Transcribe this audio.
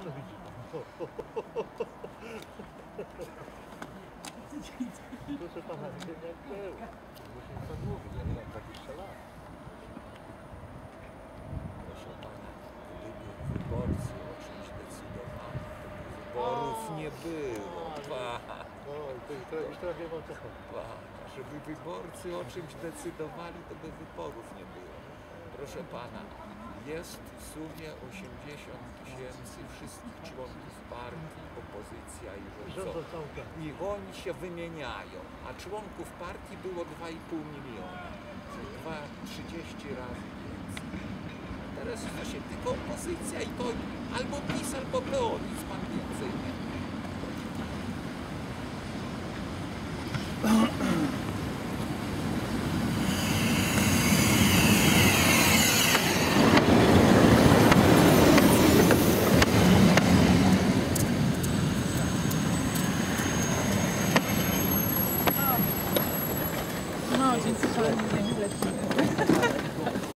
No widzi pan. Proszę pana, nie jak był. Musi pan mówić, ja nie mam 20 lat. Proszę pana, gdyby wyborcy o czymś decydowali, to by wyborów nie było. Pana, No już teraz wiem, o co chodzi. żeby wyborcy o czymś decydowali, to by wyborów nie było. Proszę pana, jest w sumie 80 000 wszystkich członków partii, opozycja i rządząca. I oni się wymieniają, a członków partii było 2,5 miliona, czyli 30 razy więcej. Teraz to się tylko opozycja i to albo PiS, albo PO, nic pan więcej nie. No, więc to nie lecimy.